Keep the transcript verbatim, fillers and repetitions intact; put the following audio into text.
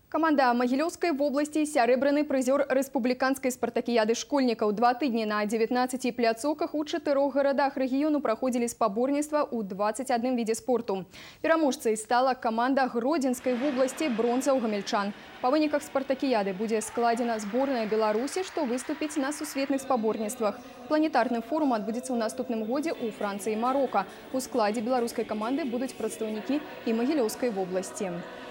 Команда Могилевской в области сярэбраны прызёр рэспубліканскай спартакіяды школьнікаў. Два тыдні на дзевятнаццаці пляцоўках у чатырох гарадах рэгіёну праходзілі спаборніцтва ў дваццаць адным відзе спорту. Пераможцай стала команда Гродзенскай в области бронза ў гамельчан. Па выніках спартакіяды будзе складзена зборная Беларусі, што выступіць на сусветных спаборніцтвах. Планетарны форум адбудзецца ў наступным годзе ў Францыі і Марока. У складзе беларускай каманды будуць прадстаўнікі і Могилевской в области.